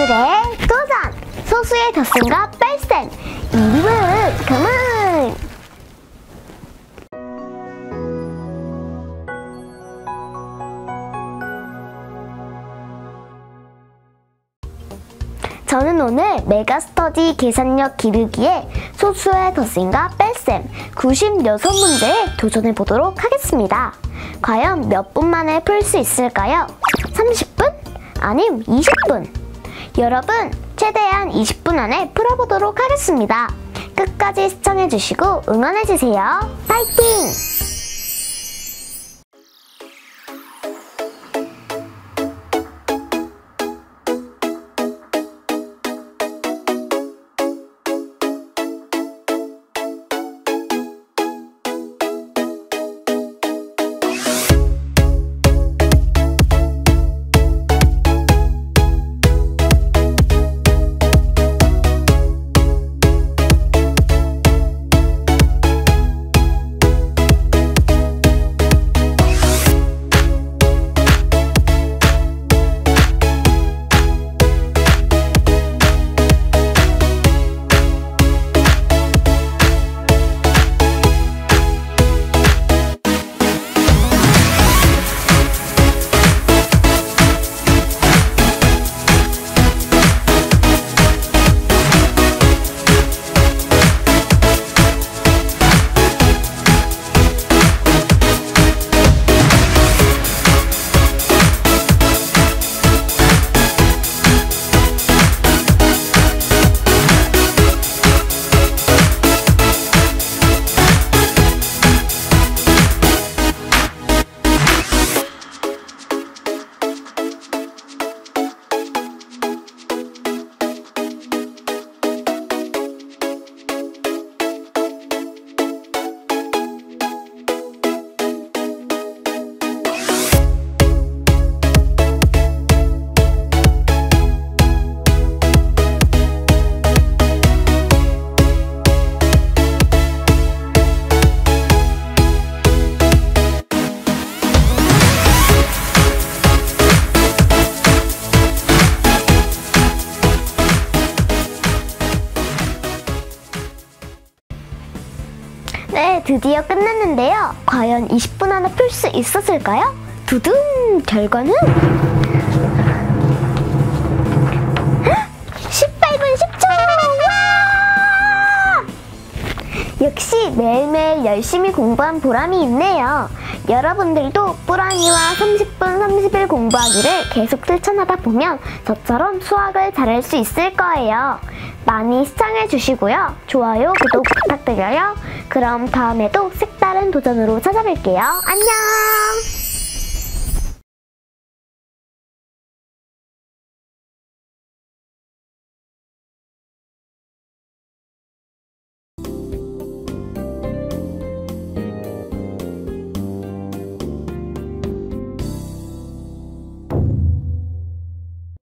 오늘의 도전! 소수의 덧셈과 뺄셈! 이름은 그만! 저는 오늘 메가스터디 계산력 기르기에 소수의 덧셈과 뺄셈 96문제에 도전해보도록 하겠습니다. 과연 몇 분 만에 풀 수 있을까요? 30분? 아님 20분? 여러분, 최대한 20분 안에 풀어보도록 하겠습니다. 끝까지 시청해주시고 응원해주세요. 파이팅! 네, 드디어 끝났는데요. 과연 20분 안에 풀 수 있었을까요? 두둥! 결과는 18분 10초! 와! 역시 매일매일 열심히 공부한 보람이 있네요. 여러분들도 뿌랑이와 30분 30일 공부하기를 계속 실천하다 보면 저처럼 수학을 잘할 수 있을 거예요. 많이 시청해주시고요. 좋아요, 구독 부탁드려요. 그럼 다음에도 색다른 도전으로 찾아뵐게요. 안녕!